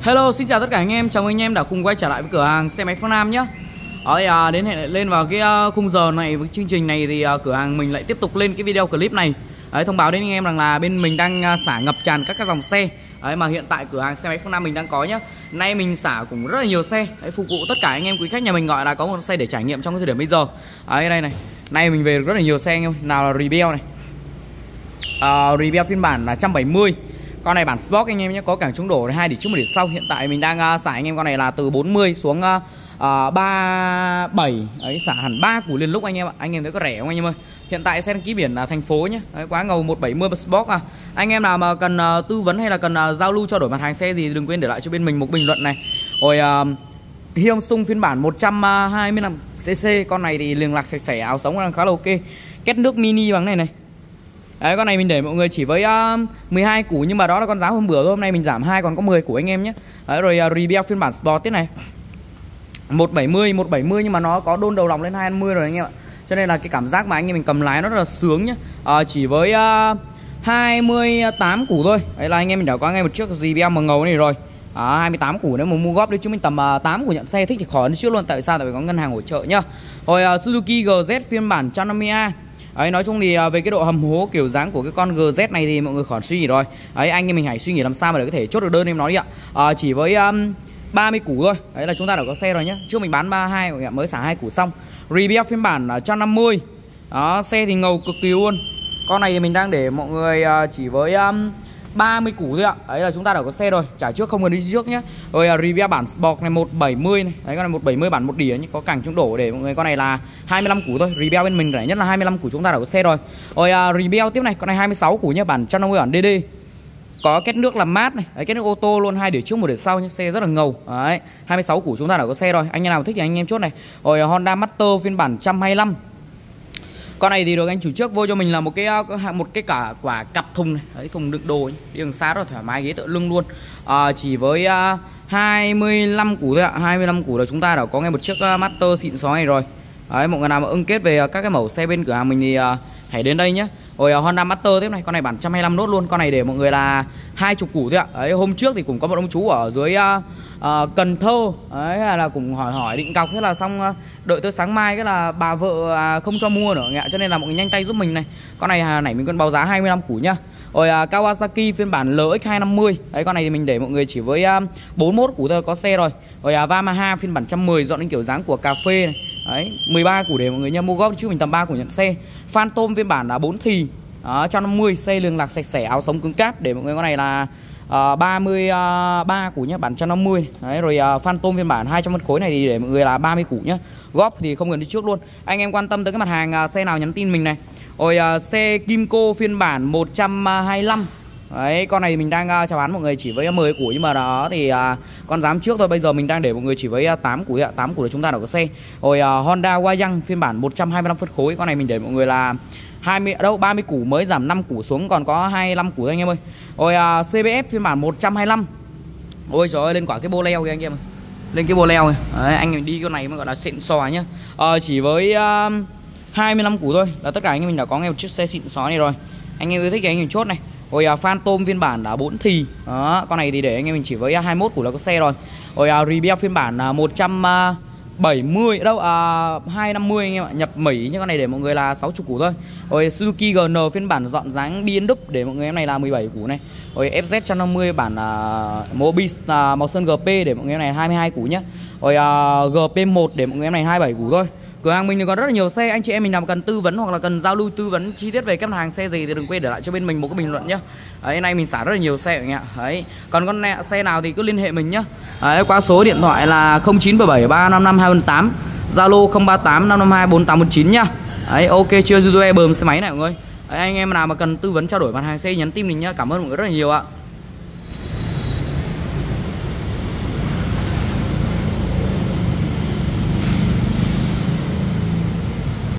Hello, xin chào tất cả anh em, chào mừng anh em đã cùng quay trở lại với cửa hàng xe máy Phương Nam nhé. Đến lên vào cái khung giờ này với chương trình này thì cửa hàng mình lại tiếp tục lên cái video clip này. Thông báo đến anh em rằng là bên mình đang xả ngập tràn các cái dòng xe. Mà hiện tại cửa hàng xe máy Phương Nam mình đang có nhá. Nay mình xả cũng rất là nhiều xe, phục vụ tất cả anh em quý khách nhà mình, gọi là có một xe để trải nghiệm trong cái thời điểm bây giờ. Đây này, nay mình về rất là nhiều xe anh em, nào là Rebel này, Rebel phiên bản là 170. Con này bản Sport anh em nhé, có cảng chống đổ 2 điểm trước 1 điểm sau. Hiện tại mình đang xả anh em con này là từ 40 xuống 37. Đấy, xả hẳn 3 củ liền lúc anh em ạ. Anh em thấy có rẻ không anh em ơi? Hiện tại xe đăng ký biển là thành phố nhé. Đấy, quá ngầu 170 Sport à. Anh em nào mà cần tư vấn hay là cần giao lưu trao đổi mặt hàng xe gì đừng quên để lại cho bên mình một bình luận này. Rồi Hyundai phiên bản 125cc. Con này thì liền lạc sạch sẽ, áo sống đang khá là ok. Két nước mini bằng này này. Đấy, con này mình để mọi người chỉ với 12 củ, nhưng mà đó là con giá hôm bữa thôi. Hôm nay mình giảm 2 còn có 10 củ anh em nhé. Đấy, rồi Rebel phiên bản Sport tiếp này 170 nhưng mà nó có đôn đầu lòng lên 250 rồi anh em ạ. Cho nên là cái cảm giác mà anh em mình cầm lái nó rất là sướng nhé. Chỉ với 28 củ thôi. Đấy là anh em mình đã có ngay một chiếc Rebel màu ngầu này rồi. 28 củ, nếu mà mua góp đi chứ mình tầm 8 củ nhận xe thích thì khỏi đi trước luôn. Tại sao? Tại vì có ngân hàng hỗ trợ nhá. Rồi Suzuki GZ phiên bản 150A. Đấy, nói chung thì về cái độ hầm hố kiểu dáng của cái con GZ này thì mọi người khỏi suy nghĩ rồi. Đấy, anh em mình hãy suy nghĩ làm sao mà để có thể chốt được đơn em nói đi ạ. Chỉ với 30 củ thôi. Đấy là chúng ta đã có xe rồi nhé. Trước mình bán 32 mới xả 2 củ xong. Rebel phiên bản 150. Đó, xe thì ngầu cực kỳ luôn. Con này thì mình đang để mọi người chỉ với 30 củ thôi ạ. Đấy là chúng ta đã có xe rồi, trả trước không cần đi trước nhé. Rồi Rebel bản Sport này 170 này. Đấy, con này 170 bản 1 đĩa nhé, có cẳng chống đổ để mọi người. Con này là 25 củ thôi. Rebel bên mình rẻ nhất là 25 củ, chúng ta đã có xe rồi. Rồi Rebel tiếp này, con này 26 củ nhé, bản 150 bản DD. Có két nước làm mát này, đấy, két nước ô tô luôn, 2 đĩa trước 1 đĩa sau nhé, xe rất là ngầu. Đấy, 26 củ chúng ta đã có xe rồi. Anh em nào thích thì anh em chốt này. Rồi Honda Master phiên bản 125. Con này thì được anh chủ trước vô cho mình là một cái cả quả cặp thùng này. Đấy, thùng đựng đồ ấy. Đi đường xa rất là thoải mái, ghế tựa lưng luôn. Chỉ với 25 củ thôi ạ. 25 củ là chúng ta đã có ngay một chiếc Master xịn xó này rồi. Đấy, mọi người nào mà ưng kết về các cái mẫu xe bên cửa hàng mình thì hãy đến đây nhé. Rồi Honda Master tiếp này, con này bản 125 nốt luôn. Con này để mọi người là 20 củ thôi ạ. Đấy, hôm trước thì cũng có một ông chú ở dưới Cần Thơ. Đấy, là cũng hỏi định cọc, thế là xong đợi tới sáng mai cái là bà vợ không cho mua nữa, cho nên là mọi người nhanh tay giúp mình này. Con này nãy mình còn báo giá 25 củ nhá. Rồi Kawasaki phiên bản LX250. Đấy, con này thì mình để mọi người chỉ với 41 củ thôi, có xe rồi. Rồi Yamaha phiên bản 110 dọn đến kiểu dáng của cà phê này. Đấy, 13 củ để mọi người nha, mua góp chứ mình tầm 3 củ nhận xe. Phantom phiên bản là 4 thì 150, xe lường lạc sạch sẽ, áo sống cứng cáp để mọi người. Con này là 33 củ nhé, bản 150. Đấy, rồi Phantom phiên bản 200 phân khối này thì để mọi người là 30 củ nhé. Góp thì không cần đi trước luôn. Anh em quan tâm tới cái mặt hàng xe nào nhắn tin mình này. Rồi xe Kimco phiên bản 125. Đấy, con này mình đang chào bán mọi người chỉ với 10 củ, nhưng mà đó thì con dám trước thôi. Bây giờ mình đang để mọi người chỉ với 8 củ ạ. 8 củ là chúng ta đã có xe. Rồi Honda Wayang phiên bản 125 phân khối. Con này mình để mọi người là 30 củ, mới giảm 5 củ xuống còn có 25 củ thôi anh em ơi. Rồi CBF phiên bản 125. Ôi trời ơi, lên quả cái bô leo kìa anh em ơi. Lên cái bô leo này. Đấy, anh em đi con này mà gọi là xịn sò nhá. Chỉ với 25 củ thôi là tất cả anh em mình đã có ngay một chiếc xe xịn sò này rồi. Anh em yêu thích thì anh em chốt này. Rồi Phantom phiên bản là 4 thì. Đó, con này thì để anh em mình chỉ với 21 củ là có xe rồi. Rồi Rebel phiên bản 170 đâu 250 anh em ạ, nhập Mỹ nhưng con này để mọi người là 60 củ thôi. Rồi Suzuki GN phiên bản dọn dáng biên đúc để mọi người, em này là 17 củ này. Rồi FZ 150 bản Mobis màu sơn GP để mọi người, em này 22 củ nhá. Rồi GP1 để mọi người, em này 27 củ thôi. Cửa hàng mình thì có rất là nhiều xe, anh chị em mình nào cần tư vấn hoặc là cần giao lưu tư vấn chi tiết về các mặt hàng xe gì thì đừng quên để lại cho bên mình một cái bình luận nhé. Đấy, nay mình xả rất là nhiều xe anh ạ. Đấy, còn con xe nào thì cứ liên hệ mình nhá. Đấy, qua số điện thoại là 0977 355 248, Zalo 038 552 4849 nhá. Đấy, ok chưa, YouTube bơm xe máy này mọi người. Đấy, anh em nào mà cần tư vấn trao đổi mặt hàng xe nhắn tin mình nhá. Cảm ơn mọi người rất là nhiều ạ.